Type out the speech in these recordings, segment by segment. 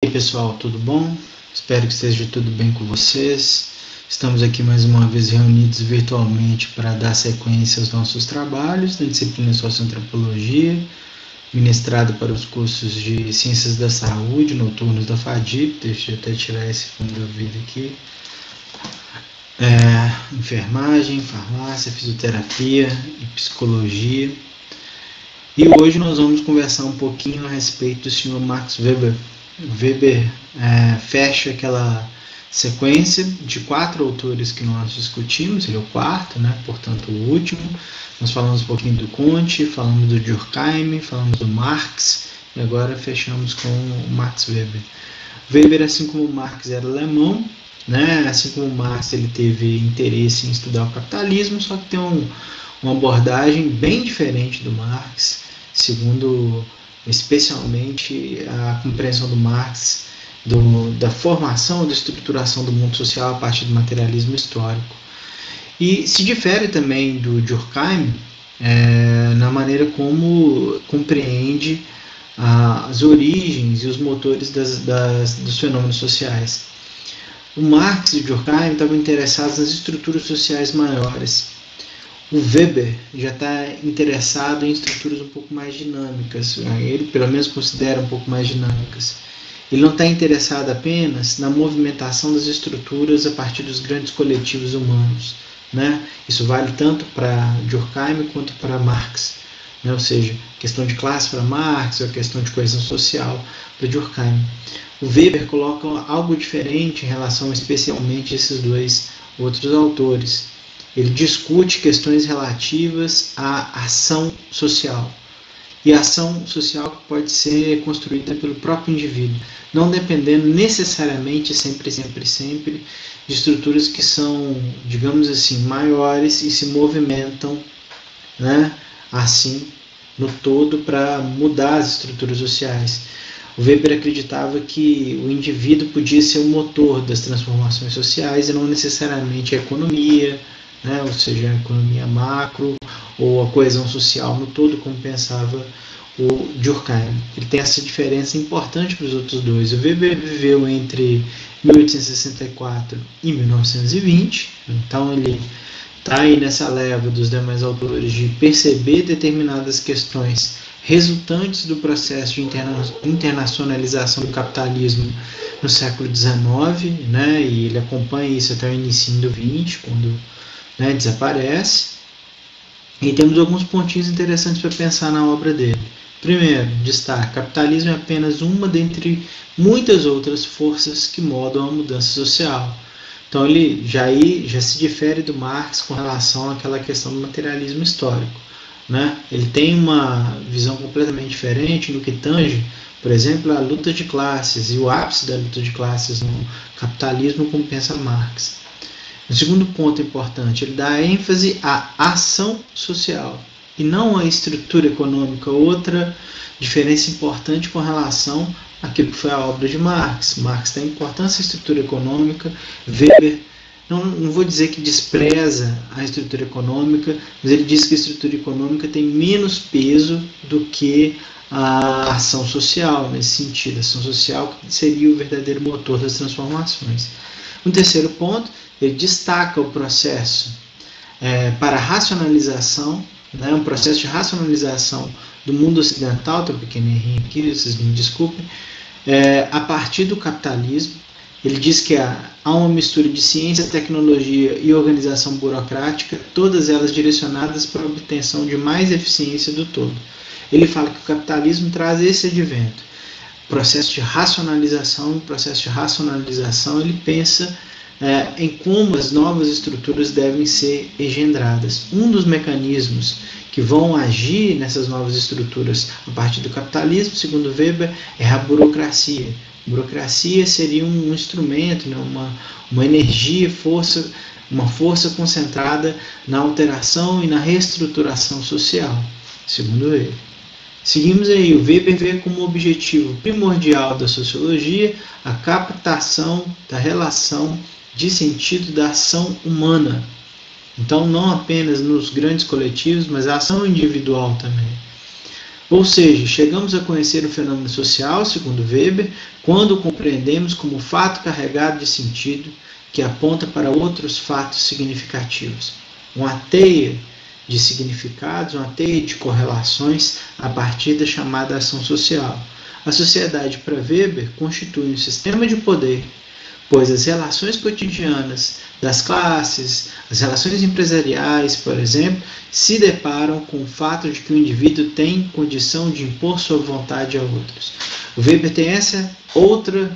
Pessoal, tudo bom? Espero que esteja tudo bem com vocês. Estamos aqui mais uma vez reunidos virtualmente para dar sequência aos nossos trabalhos na disciplina Socioantropologia, ministrada para os cursos de Ciências da Saúde, noturnos da FADIP. Deixa eu até tirar esse fundo de ouvido aqui. Enfermagem, farmácia, fisioterapia e psicologia. E hoje nós vamos conversar um pouquinho a respeito do Sr. Max Weber. Weber fecha aquela sequência de 4 autores que nós discutimos, ele é o quarto, portanto o último. Nós falamos um pouquinho do Comte, falamos do Durkheim, falamos do Marx e agora fechamos com o Max Weber. Weber, assim como Marx, era alemão, assim como Marx, ele teve interesse em estudar o capitalismo, só que tem uma abordagem bem diferente do Marx, segundo especialmente a compreensão do Marx da formação, da estruturação do mundo social a partir do materialismo histórico. E se difere também do Durkheim na maneira como compreende as origens e os motores dos fenômenos sociais. O Marx e o Durkheim estavam interessados nas estruturas sociais maiores. O Weber já está interessado em estruturas um pouco mais dinâmicas, ele pelo menos considera um pouco mais dinâmicas. Ele não está interessado apenas na movimentação das estruturas a partir dos grandes coletivos humanos. Isso vale tanto para Durkheim quanto para Marx. Ou seja, questão de classe para Marx, ou a questão de coesão social para Durkheim. O Weber coloca algo diferente em relação especialmente a esses dois outros autores. Ele discute questões relativas à ação social. E a ação social que pode ser construída pelo próprio indivíduo, não dependendo necessariamente, sempre, de estruturas que são, digamos assim, maiores e se movimentam, assim, no todo, para mudar as estruturas sociais. O Weber acreditava que o indivíduo podia ser o motor das transformações sociais e não necessariamente a economia, ou seja, a economia macro ou a coesão social no todo, como pensava o Durkheim. Ele tem essa diferença importante para os outros dois. O Weber viveu entre 1864 e 1920, então ele está aí nessa leva dos demais autores de perceber determinadas questões resultantes do processo de internacionalização do capitalismo no século XIX, e ele acompanha isso até o início do XX, quando desaparece. E temos alguns pontinhos interessantes para pensar na obra dele. Primeiro, destaque: capitalismo é apenas uma dentre muitas outras forças que modam a mudança social. Então ele já se difere do Marx com relação àquela questão do materialismo histórico. Ele tem uma visão completamente diferente no que tange, por exemplo, a luta de classes e o ápice da luta de classes no capitalismo, como pensa Marx. O segundo ponto importante, ele dá ênfase à ação social e não à estrutura econômica. Outra diferença importante com relação àquilo que foi a obra de Marx. Marx tem importância à estrutura econômica. Weber, não vou dizer que despreza a estrutura econômica, mas ele diz que a estrutura econômica tem menos peso do que a ação social, nesse sentido. A ação social seria o verdadeiro motor das transformações. No terceiro ponto, ele destaca o processo para a racionalização, um processo de racionalização do mundo ocidental, tem um pequeno errinho aqui, vocês me desculpem, a partir do capitalismo. Ele diz que há uma mistura de ciência, tecnologia e organização burocrática, todas elas direcionadas para a obtenção de mais eficiência do todo. Ele fala que o capitalismo traz esse advento, processo de racionalização. Ele pensa em como as novas estruturas devem ser engendradas. Um dos mecanismos que vão agir nessas novas estruturas a partir do capitalismo, segundo Weber, é a burocracia. Burocracia seria um instrumento, uma energia, uma força concentrada na alteração e na reestruturação social, segundo ele. Seguimos aí, o Weber vê como objetivo primordial da sociologia a captação da relação de sentido da ação humana. Então, não apenas nos grandes coletivos, mas a ação individual também. Ou seja, chegamos a conhecer o fenômeno social, segundo Weber, quando o compreendemos como fato carregado de sentido que aponta para outros fatos significativos. Uma teia de significados, uma teia de correlações a partir da chamada ação social. A sociedade, para Weber, constitui um sistema de poder, pois as relações cotidianas das classes, as relações empresariais, por exemplo, se deparam com o fato de que o indivíduo tem condição de impor sua vontade a outros. O Weber tem essa outra,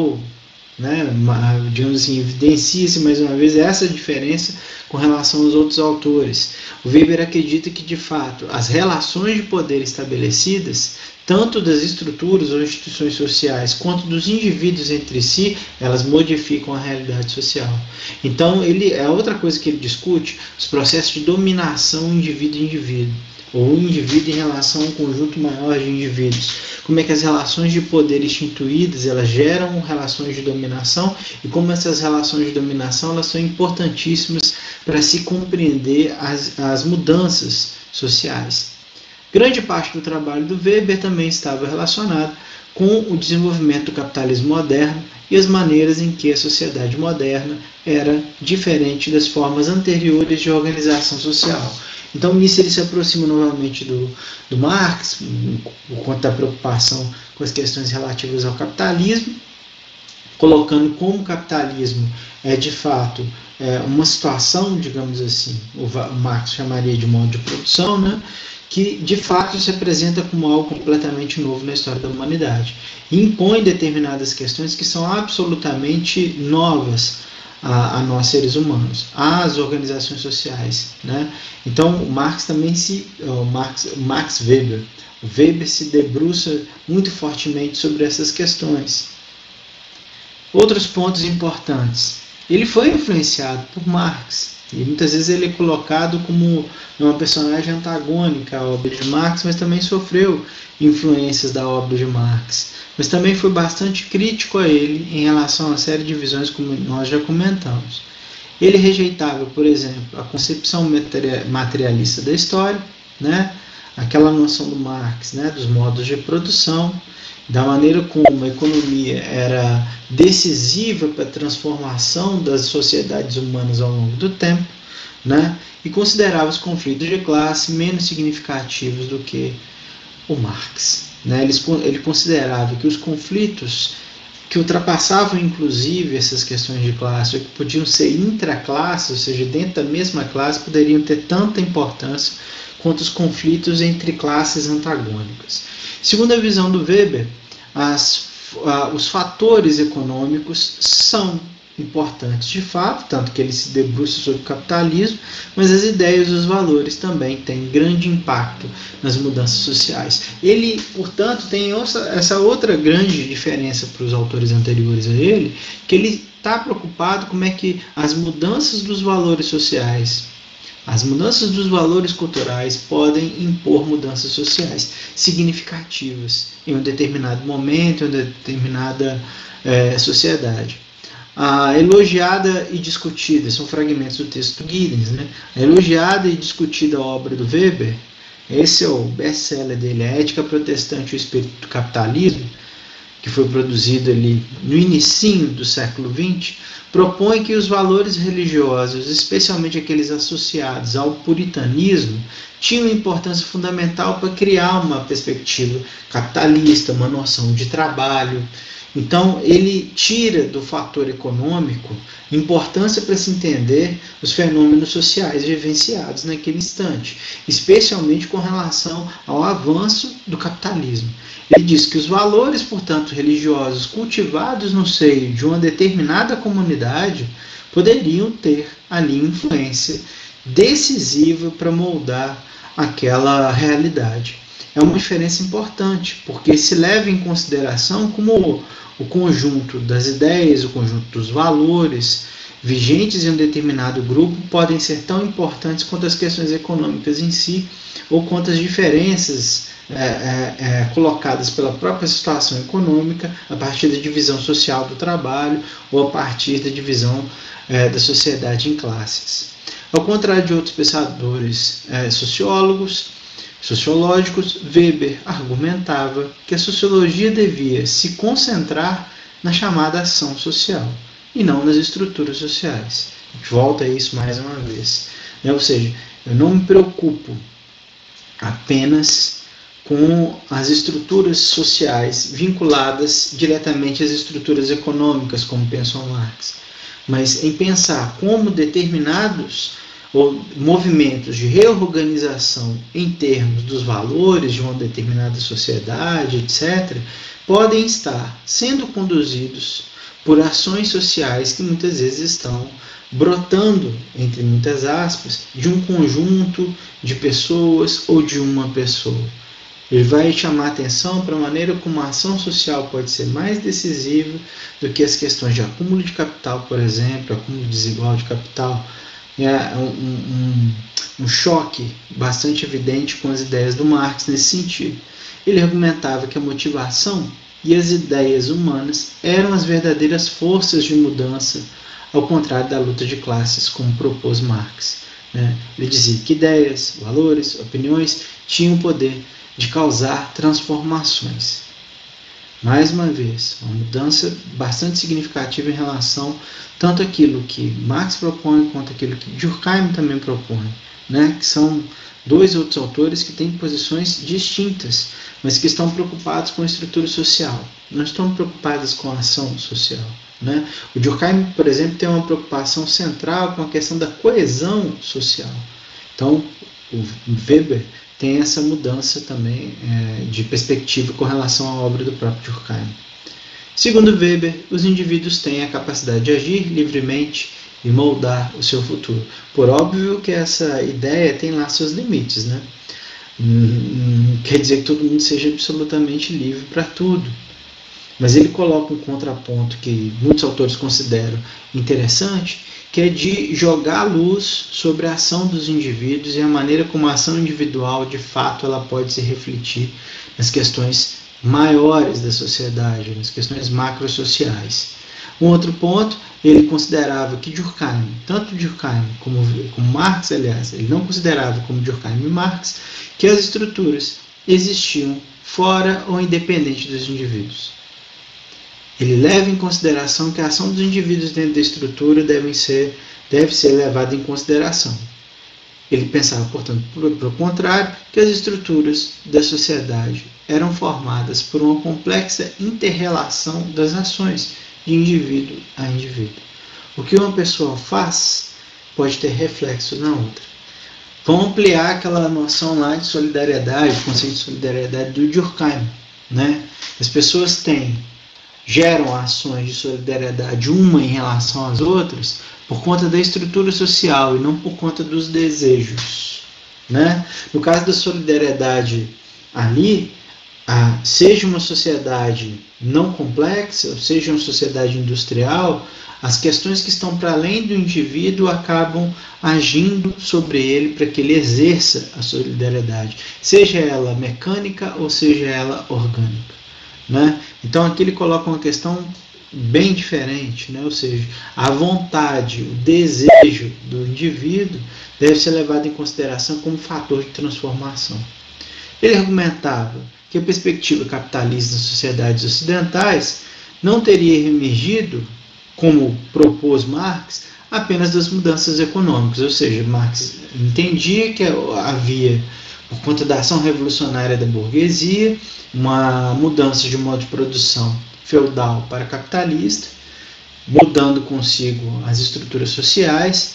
digamos assim, evidencia-se mais uma vez essa diferença com relação aos outros autores. O Weber acredita que, de fato, as relações de poder estabelecidas, tanto das estruturas ou instituições sociais, quanto dos indivíduos entre si, elas modificam a realidade social. Então, é outra coisa que ele discute, os processos de dominação indivíduo-indivíduo, ou o indivíduo em relação a um conjunto maior de indivíduos. Como é que as relações de poder instituídas, elas geram relações de dominação, e como essas relações de dominação, elas são importantíssimas para se compreender as mudanças sociais. Grande parte do trabalho do Weber também estava relacionado com o desenvolvimento do capitalismo moderno e as maneiras em que a sociedade moderna era diferente das formas anteriores de organização social. Então, nisso ele se aproxima novamente do Marx, por conta da preocupação com as questões relativas ao capitalismo, colocando como o capitalismo é, de fato, uma situação, digamos assim, o Marx chamaria de modo de produção, né? Que de fato se apresenta como algo completamente novo na história da humanidade e impõe determinadas questões que são absolutamente novas a nós seres humanos, às organizações sociais, né? Então o Marx também Max Weber, o Weber se debruça muito fortemente sobre essas questões. Outros pontos importantes: ele foi influenciado por Marx. E muitas vezes ele é colocado como uma personagem antagônica à obra de Marx, mas também sofreu influências da obra de Marx. Mas também foi bastante crítico a ele em relação a uma série de visões, como nós já comentamos. Ele rejeitava, por exemplo, a concepção materialista da história, né? Aquela noção do Marx, né? Dos modos de produção, da maneira como a economia era decisiva para a transformação das sociedades humanas ao longo do tempo, né? E considerava os conflitos de classe menos significativos do que o Marx, né? Ele considerava que os conflitos que ultrapassavam inclusive essas questões de classe, ou que podiam ser intraclasse, ou seja, dentro da mesma classe, poderiam ter tanta importância quanto os conflitos entre classes antagônicas. Segundo a visão do Weber, os fatores econômicos são importantes de fato, tanto que ele se debruça sobre o capitalismo, mas as ideias e os valores também têm grande impacto nas mudanças sociais. Ele, portanto, tem essa outra grande diferença para os autores anteriores a ele, que ele está preocupado como é que as mudanças dos valores sociais, as mudanças dos valores culturais podem impor mudanças sociais significativas em um determinado momento, em uma determinada sociedade. A elogiada e discutida, são fragmentos do texto do Giddens, né? A elogiada e discutida obra do Weber, esse é o best-seller dele, A Ética Protestante e o Espírito do Capitalismo, que foi produzido ali no inicinho do século XX, propõe que os valores religiosos, especialmente aqueles associados ao puritanismo, tinham importância fundamental para criar uma perspectiva capitalista, uma noção de trabalho. Então, ele tira do fator econômico importância para se entender os fenômenos sociais vivenciados naquele instante, especialmente com relação ao avanço do capitalismo. Ele diz que os valores, portanto, religiosos cultivados no seio de uma determinada comunidade poderiam ter ali influência decisiva para moldar aquela realidade. É uma diferença importante, porque se leva em consideração como o conjunto das ideias, o conjunto dos valores vigentes em um determinado grupo podem ser tão importantes quanto as questões econômicas em si, ou quanto as diferenças colocadas pela própria situação econômica a partir da divisão social do trabalho ou a partir da divisão da sociedade em classes. Ao contrário de outros pensadores sociólogos, sociológicos, Weber argumentava que a sociologia devia se concentrar na chamada ação social e não nas estruturas sociais. A gente volta a isso mais uma vez. Ou seja, eu não me preocupo apenas com as estruturas sociais vinculadas diretamente às estruturas econômicas, como pensou Marx, mas em pensar como determinados movimentos de reorganização em termos dos valores de uma determinada sociedade, etc., podem estar sendo conduzidos por ações sociais que muitas vezes estão brotando, entre muitas aspas, de um conjunto de pessoas ou de uma pessoa. Ele vai chamar atenção para a maneira como a ação social pode ser mais decisiva do que as questões de acúmulo de capital, por exemplo, acúmulo desigual de capital. É um choque bastante evidente com as ideias do Marx nesse sentido. Ele argumentava que a motivação e as ideias humanas eram as verdadeiras forças de mudança, ao contrário da luta de classes, como propôs Marx. Ele dizia que ideias, valores, opiniões tinham o poder de causar transformações. Mais uma vez, uma mudança bastante significativa em relação tanto àquilo que Marx propõe quanto àquilo que Durkheim também propõe, que são dois outros autores que têm posições distintas, mas que estão preocupados com a estrutura social, não estão preocupados com a ação social. O Durkheim, por exemplo, tem uma preocupação central com a questão da coesão social. Então, o Weber tem essa mudança também de perspectiva com relação à obra do próprio Durkheim. Segundo Weber, os indivíduos têm a capacidade de agir livremente e moldar o seu futuro. Por óbvio que essa ideia tem lá seus limites. Não quer dizer que todo mundo seja absolutamente livre para tudo. Mas ele coloca um contraponto que muitos autores consideram interessante, que é de jogar luz sobre a ação dos indivíduos e a maneira como a ação individual, de fato, ela pode se refletir nas questões maiores da sociedade, nas questões macrosociais. Um outro ponto, ele considerava que Durkheim, tanto Durkheim como Marx, aliás, ele não considerava como Durkheim e Marx, que as estruturas existiam fora ou independente dos indivíduos. Ele leva em consideração que a ação dos indivíduos dentro da estrutura deve ser levada em consideração. Ele pensava, portanto, pelo contrário, que as estruturas da sociedade eram formadas por uma complexa inter-relação das ações de indivíduo a indivíduo. O que uma pessoa faz pode ter reflexo na outra. Vamos ampliar aquela noção lá de solidariedade, o conceito de solidariedade do Durkheim. As pessoas geram ações de solidariedade uma em relação às outras por conta da estrutura social e não por conta dos desejos. No caso da solidariedade ali, seja uma sociedade não complexa, seja uma sociedade industrial, as questões que estão para além do indivíduo acabam agindo sobre ele para que ele exerça a solidariedade, seja ela mecânica ou seja ela orgânica. Então aqui ele coloca uma questão bem diferente, ou seja, a vontade, o desejo do indivíduo deve ser levado em consideração como fator de transformação. Ele argumentava que a perspectiva capitalista das sociedades ocidentais não teria emergido, como propôs Marx, apenas das mudanças econômicas, ou seja, Marx entendia que havia, por conta da ação revolucionária da burguesia, uma mudança de modo de produção feudal para capitalista, mudando consigo as estruturas sociais.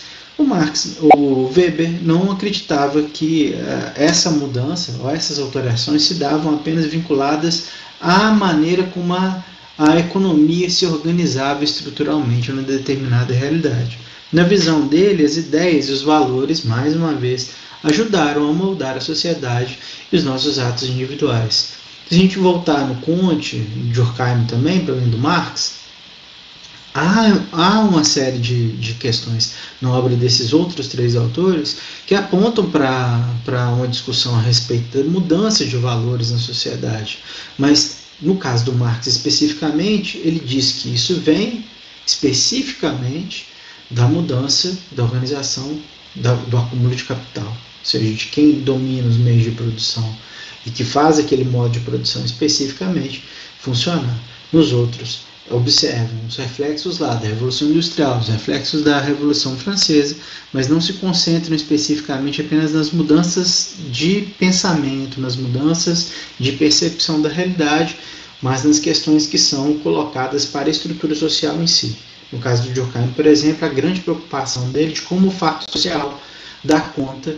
O Weber não acreditava que essa mudança ou essas alterações se davam apenas vinculadas à maneira como a economia se organizava estruturalmente em uma determinada realidade. Na visão dele, as ideias e os valores, mais uma vez, ajudaram a moldar a sociedade e os nossos atos individuais. Se a gente voltar no Comte, Durkheim também, para além do Marx, há uma série de questões na obra desses outros três autores que apontam para uma discussão a respeito da mudança de valores na sociedade. Mas, no caso do Marx especificamente, ele diz que isso vem especificamente da mudança da organização do acúmulo de capital. seja, de quem domina os meios de produção e que faz aquele modo de produção especificamente funcionar. Nos outros, observam os reflexos lá da Revolução Industrial, os reflexos da Revolução Francesa, mas não se concentram especificamente apenas nas mudanças de pensamento, nas mudanças de percepção da realidade, mas nas questões que são colocadas para a estrutura social em si. No caso do Durkheim, por exemplo, a grande preocupação dele de como o fato social dá conta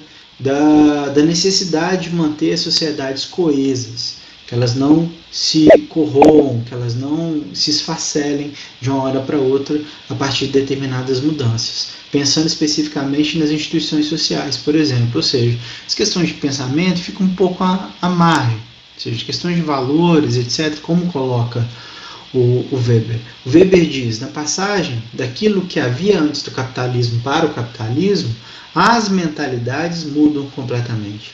da necessidade de manter as sociedades coesas, que elas não se corroam, que elas não se esfacelem de uma hora para outra a partir de determinadas mudanças. Pensando especificamente nas instituições sociais, por exemplo, ou seja, as questões de pensamento ficam um pouco à margem, ou seja, questões de valores, etc., como coloca o Weber. O Weber diz, na passagem daquilo que havia antes do capitalismo para o capitalismo, as mentalidades mudam completamente.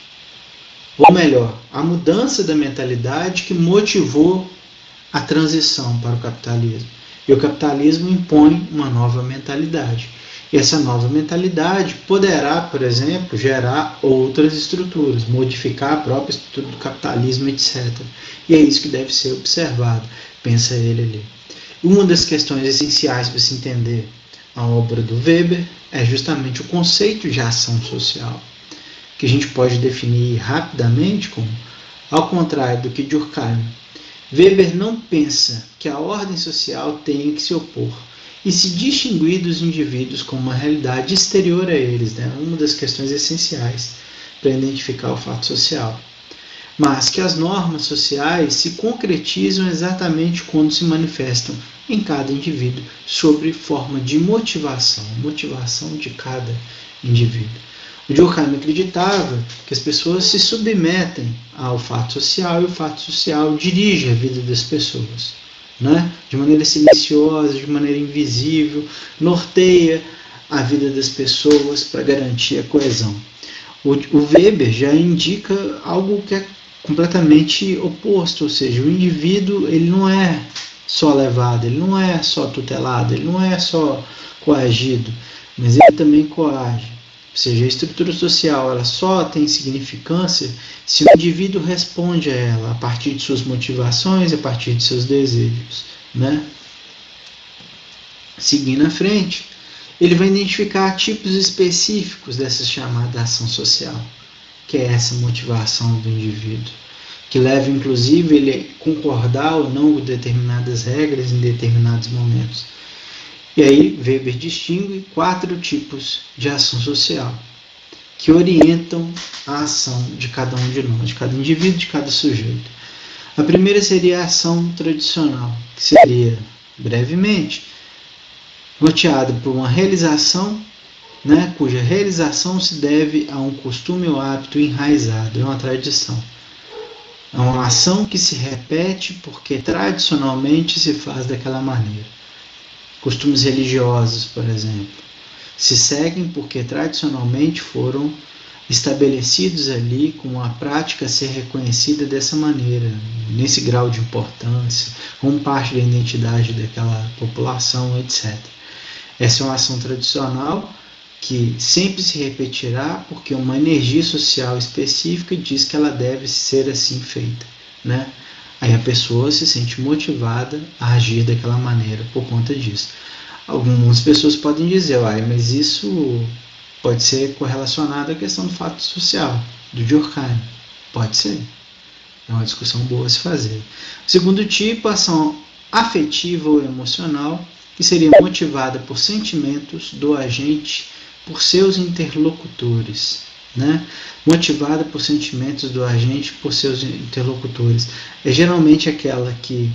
Ou melhor, a mudança da mentalidade que motivou a transição para o capitalismo. E o capitalismo impõe uma nova mentalidade. E essa nova mentalidade poderá, por exemplo, gerar outras estruturas, modificar a própria estrutura do capitalismo, etc. E é isso que deve ser observado, pensa ele ali. Uma das questões essenciais para se entender a obra do Weber é justamente o conceito de ação social, que a gente pode definir rapidamente como, ao contrário do que Durkheim, Weber não pensa que a ordem social tenha que se opor e se distinguir dos indivíduos como uma realidade exterior a eles, né? Uma das questões essenciais para identificar o fato social. Mas que as normas sociais se concretizam exatamente quando se manifestam em cada indivíduo sob forma de motivação de cada indivíduo. O Durkheim acreditava que as pessoas se submetem ao fato social e o fato social dirige a vida das pessoas, né? De maneira silenciosa, de maneira invisível, norteia a vida das pessoas para garantir a coesão. O Weber já indica algo que é completamente oposto, ou seja, o indivíduo ele não é só levado, ele não é só tutelado, ele não é só coagido, mas ele também coage. Ou seja, a estrutura social ela só tem significância se o indivíduo responde a ela a partir de suas motivações, a partir de seus desejos, né? Seguindo à frente, ele vai identificar tipos específicos dessa chamada ação social, que é essa motivação do indivíduo, que leva inclusive ele a concordar ou não com determinadas regras em determinados momentos. E aí Weber distingue 4 tipos de ação social que orientam a ação de cada um de nós, de cada indivíduo, de cada sujeito. A primeira seria a ação tradicional, que seria, brevemente, norteada por uma realização, né, cuja realização se deve a um costume ou hábito enraizado, é uma tradição. É uma ação que se repete porque tradicionalmente se faz daquela maneira. Costumes religiosos, por exemplo, se seguem porque tradicionalmente foram estabelecidos ali com a prática a ser reconhecida dessa maneira, nesse grau de importância, como parte da identidade daquela população, etc. Essa é uma ação tradicional que sempre se repetirá porque uma energia social específica diz que ela deve ser assim feita, né? Aí a pessoa se sente motivada a agir daquela maneira por conta disso. Algumas pessoas podem dizer, mas isso pode ser correlacionado à questão do fato social, do Durkheim. Pode ser. É uma discussão boa a se fazer. O segundo tipo, ação afetiva ou emocional, que seria motivada por sentimentos do agente por seus interlocutores, né? Motivada por sentimentos do agente por seus interlocutores. É geralmente aquela que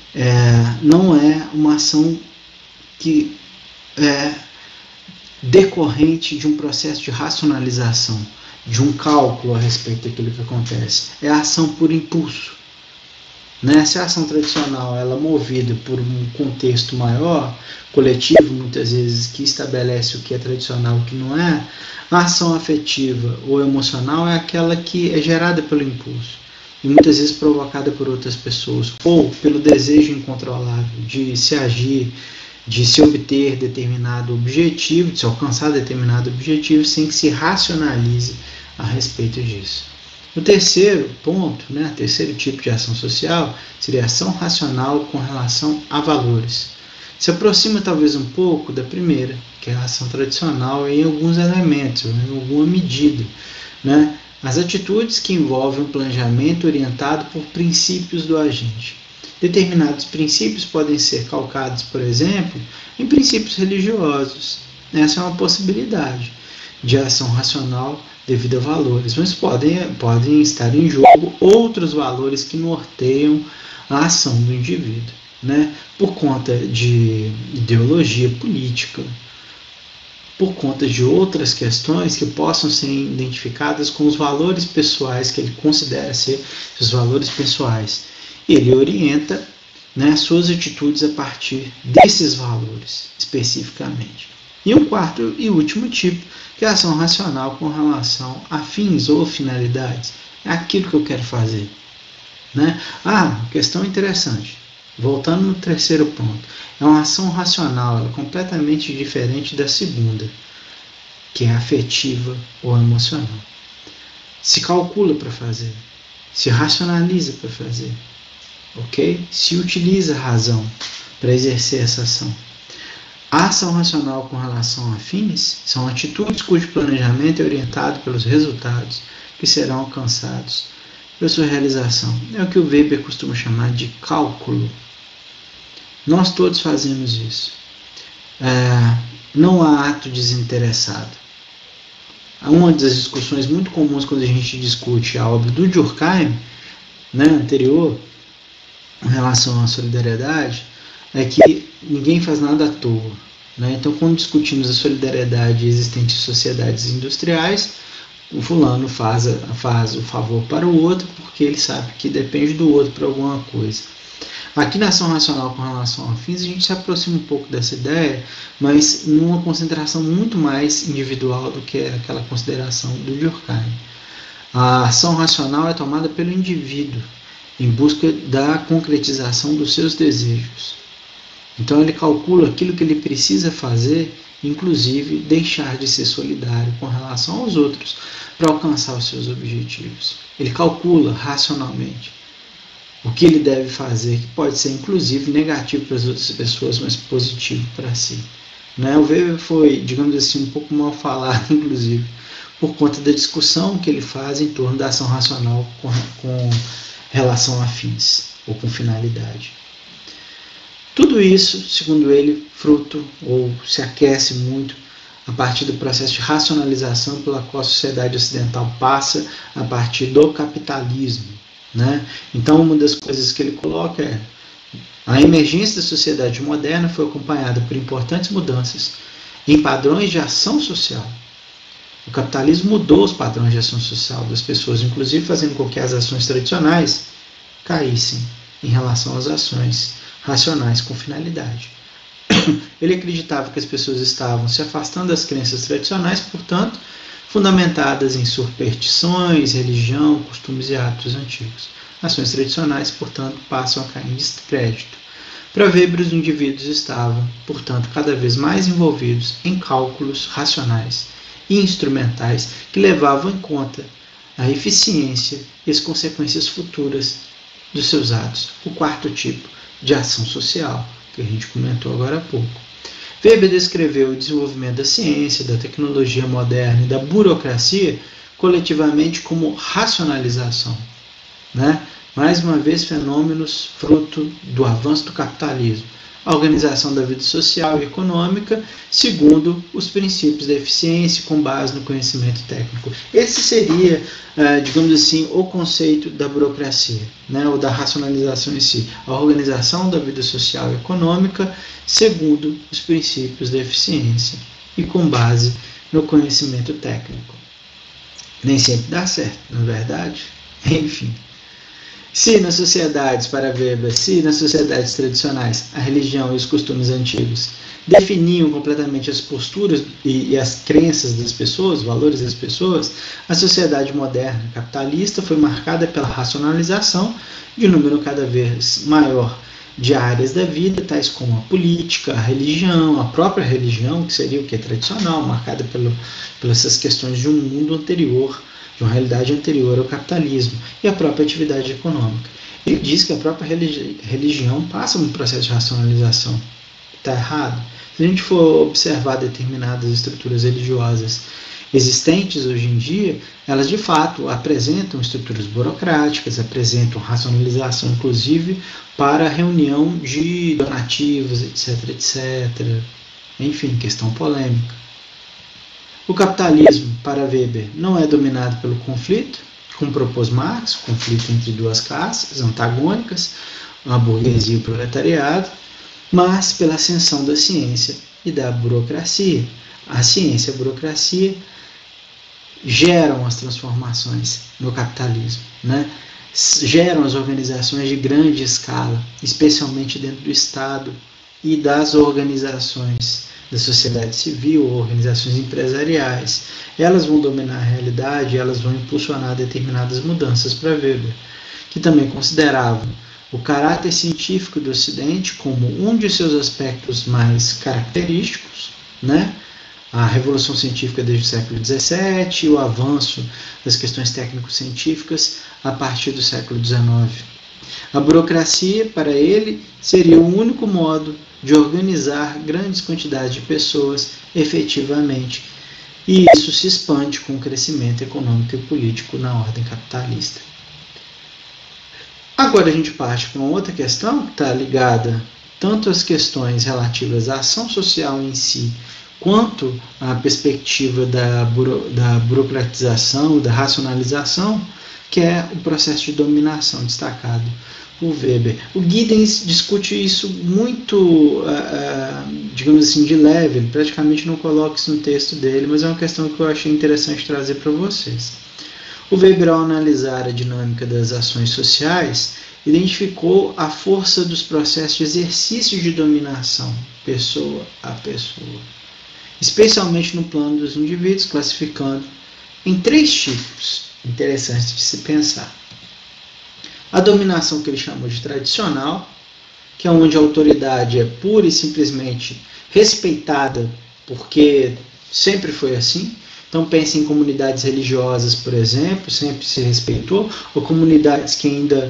não é uma ação que é decorrente de um processo de racionalização, de um cálculo a respeito daquilo que acontece. É a ação por impulso. Essa ação tradicional ela é movida por um contexto maior, coletivo, muitas vezes, que estabelece o que é tradicional e o que não é. A ação afetiva ou emocional é aquela que é gerada pelo impulso e muitas vezes provocada por outras pessoas ou pelo desejo incontrolável de se agir, de se obter determinado objetivo, de se alcançar determinado objetivo sem que se racionalize a respeito disso. O terceiro ponto, o terceiro tipo de ação social, seria a ação racional com relação a valores. Se aproxima talvez um pouco da primeira, que é a ação tradicional em alguns elementos, em alguma medida. As atitudes que envolvem um planejamento orientado por princípios do agente. Determinados princípios podem ser calcados, por exemplo, em princípios religiosos. Essa é uma possibilidade de ação racional devido a valores, mas podem estar em jogo outros valores que norteiam a ação do indivíduo, por conta de ideologia política, por conta de outras questões que possam ser identificadas com os valores pessoais que ele considera ser os valores pessoais. Ele orienta suas atitudes a partir desses valores, especificamente. E um quarto e último tipo, que é a ação racional com relação a fins ou finalidades. É aquilo que eu quero fazer. Questão interessante. Voltando no terceiro ponto. É uma ação racional, completamente diferente da segunda, que é afetiva ou emocional. Se calcula para fazer. Se racionaliza para fazer. Ok? Se utiliza a razão para exercer essa ação. A ação racional com relação a fins são atitudes cujo planejamento é orientado pelos resultados que serão alcançados pela sua realização. É o que o Weber costuma chamar de cálculo. Nós todos fazemos isso. Não há ato desinteressado. Uma das discussões muito comuns quando a gente discute a obra do Durkheim, anterior, em relação à solidariedade, é que ninguém faz nada à toa. Então, quando discutimos a solidariedade existente em sociedades industriais, o fulano faz o favor para o outro porque ele sabe que depende do outro para alguma coisa. Aqui na ação racional com relação a fins, a gente se aproxima um pouco dessa ideia, mas numa concentração muito mais individual do que aquela consideração do Durkheim. A ação racional é tomada pelo indivíduo em busca da concretização dos seus desejos. Então ele calcula aquilo que ele precisa fazer, inclusive deixar de ser solidário com relação aos outros para alcançar os seus objetivos. Ele calcula racionalmente o que ele deve fazer, que pode ser inclusive negativo para as outras pessoas, mas positivo para si. O Weber foi, digamos assim, um pouco mal falado, inclusive, por conta da discussão que ele faz em torno da ação racional com relação a fins ou com finalidade. Tudo isso, segundo ele, fruto ou se aquece muito a partir do processo de racionalização pela qual a sociedade ocidental passa a partir do capitalismo. Então, uma das coisas que ele coloca é a emergência da sociedade moderna foi acompanhada por importantes mudanças em padrões de ação social. O capitalismo mudou os padrões de ação social das pessoas, inclusive fazendo com que as ações tradicionais caíssem em relação às ações racionais com finalidade. Ele acreditava que as pessoas estavam se afastando das crenças tradicionais, portanto, fundamentadas em superstições, religião, costumes e hábitos antigos. Ações tradicionais, portanto, passam a cair em descrédito. Para Weber, os indivíduos estavam, portanto, cada vez mais envolvidos em cálculos racionais e instrumentais que levavam em conta a eficiência e as consequências futuras dos seus atos. O quarto tipo de ação social, que a gente comentou agora há pouco. Weber descreveu o desenvolvimento da ciência, da tecnologia moderna e da burocracia coletivamente como racionalização. Mais uma vez, fenômenos fruto do avanço do capitalismo. A organização da vida social e econômica segundo os princípios da eficiência com base no conhecimento técnico. Esse seria, digamos assim, o conceito da burocracia, ou da racionalização em si. A organização da vida social e econômica segundo os princípios da eficiência e com base no conhecimento técnico. Nem sempre dá certo, não é verdade? Enfim. Se nas sociedades, para Weber, se nas sociedades tradicionais a religião e os costumes antigos definiam completamente as posturas e as crenças das pessoas, os valores das pessoas, a sociedade moderna capitalista foi marcada pela racionalização de um número cada vez maior de áreas da vida, tais como a política, a religião, a própria religião, que seria o que é tradicional, marcada pelas essas questões de um mundo anterior de uma realidade anterior ao capitalismo e à própria atividade econômica. Ele diz que a própria religião passa por um processo de racionalização. Está errado? Se a gente for observar determinadas estruturas religiosas existentes hoje em dia, elas de fato apresentam estruturas burocráticas, apresentam racionalização, inclusive para a reunião de donativos, etc, etc. Enfim, questão polêmica. O capitalismo, para Weber, não é dominado pelo conflito, como propôs Marx, o conflito entre duas classes antagônicas, a burguesia e o proletariado, mas pela ascensão da ciência e da burocracia. A ciência e a burocracia geram as transformações no capitalismo, né? Geram as organizações de grande escala, especialmente dentro do Estado e das organizações da sociedade civil, organizações empresariais. Elas vão dominar a realidade, elas vão impulsionar determinadas mudanças para Weber, que também considerava o caráter científico do Ocidente como um de seus aspectos mais característicos, né? A revolução científica desde o século XVII e o avanço das questões técnico-científicas a partir do século XIX. A burocracia, para ele, seria o único modo de organizar grandes quantidades de pessoas efetivamente, e isso se expande com o crescimento econômico e político na ordem capitalista. Agora a gente parte para uma outra questão que está ligada tanto às questões relativas à ação social em si, quanto à perspectiva da burocratização, da racionalização, que é o processo de dominação destacado por Weber. O Giddens discute isso muito, digamos assim, de leve, ele praticamente não coloca isso no texto dele, mas é uma questão que eu achei interessante trazer para vocês. O Weber, ao analisar a dinâmica das ações sociais, identificou a força dos processos de exercício de dominação, pessoa a pessoa, especialmente no plano dos indivíduos, classificando em 3 tipos interessantes de se pensar. A dominação que ele chamou de tradicional, que é onde a autoridade é pura e simplesmente respeitada, porque sempre foi assim. Então pense em comunidades religiosas, por exemplo, sempre se respeitou, ou comunidades que ainda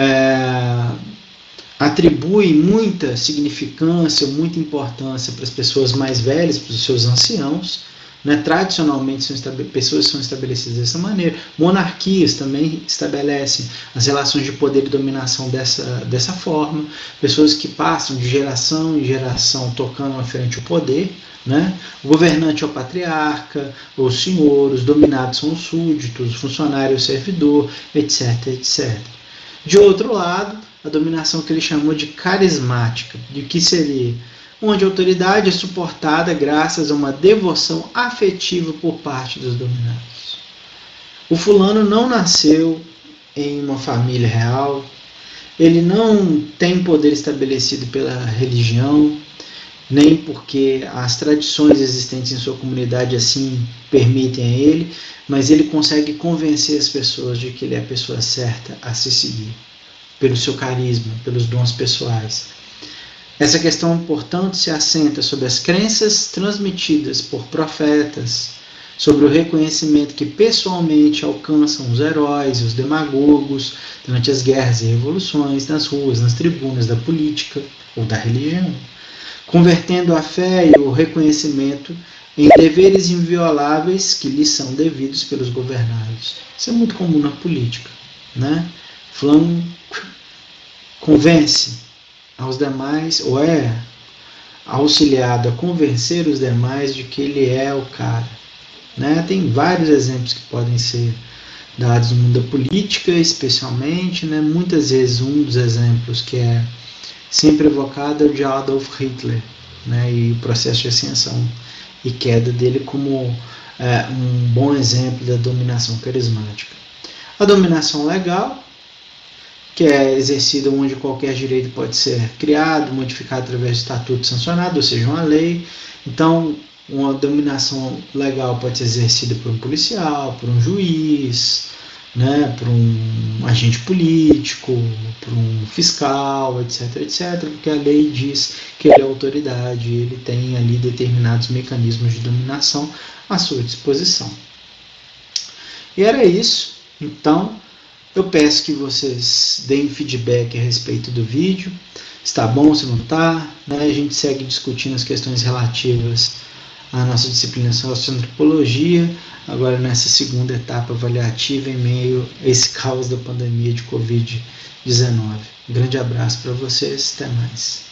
atribuem muita significância, muita importância para as pessoas mais velhas, para os seus anciãos. Né? Tradicionalmente, pessoas são estabelecidas dessa maneira. Monarquias também estabelecem as relações de poder e dominação dessa forma. Pessoas que passam de geração em geração tocando à frente o poder. Né? O governante é o patriarca, o senhor, os dominados são os súditos, o funcionário é o servidor, etc, etc. De outro lado, a dominação que ele chamou de carismática, de que seria onde a autoridade é suportada graças a uma devoção afetiva por parte dos dominados. O fulano não nasceu em uma família real, ele não tem poder estabelecido pela religião, nem porque as tradições existentes em sua comunidade assim permitem a ele, mas ele consegue convencer as pessoas de que ele é a pessoa certa a se seguir, pelo seu carisma, pelos dons pessoais. Essa questão, portanto, se assenta sobre as crenças transmitidas por profetas, sobre o reconhecimento que pessoalmente alcançam os heróis e os demagogos durante as guerras e revoluções, nas ruas, nas tribunas da política ou da religião, convertendo a fé e o reconhecimento em deveres invioláveis que lhes são devidos pelos governados. Isso é muito comum na política, né? Fulano convence aos demais, ou é auxiliado a convencer os demais de que ele é o cara. Né? Tem vários exemplos que podem ser dados no mundo da política, especialmente. Né? Muitas vezes um dos exemplos que é sempre evocado é o de Adolf Hitler, né? E o processo de ascensão e queda dele como um bom exemplo da dominação carismática. A dominação legal, que é exercida onde qualquer direito pode ser criado, modificado através de estatuto sancionado, ou seja, uma lei. Então, uma dominação legal pode ser exercida por um policial, por um juiz, né, por um agente político, por um fiscal, etc, etc, porque a lei diz que ele é autoridade, ele tem ali determinados mecanismos de dominação à sua disposição. E era isso. Então, eu peço que vocês deem feedback a respeito do vídeo. Está bom, se não está? Né? A gente segue discutindo as questões relativas à nossa disciplina socioantropologia, agora nessa segunda etapa avaliativa em meio a esse caos da pandemia de Covid-19. Um grande abraço para vocês, até mais.